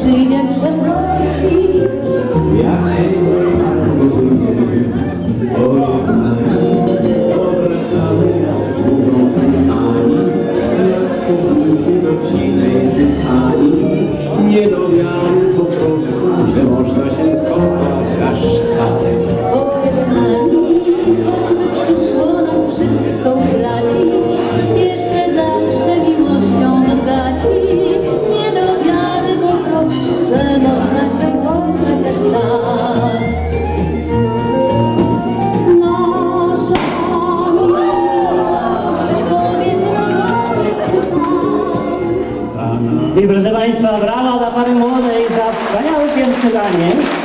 przyjdzie przeprosić. Jak się obracamy jak mówiąc ani, jak powróci do cinej wystani. Nie do wiary po prostu, że można się kochać aż tak. Pojednani, choćby przyszło nam wszystko utracić, jeszcze zawsze miłością bogaci. Nie do wiary po prostu, że można się kochać aż tak. Nasza miłość, powiedz ty sam. I proszę Państwa, brawa dla pary młodej za wspaniałe pierwsze danie.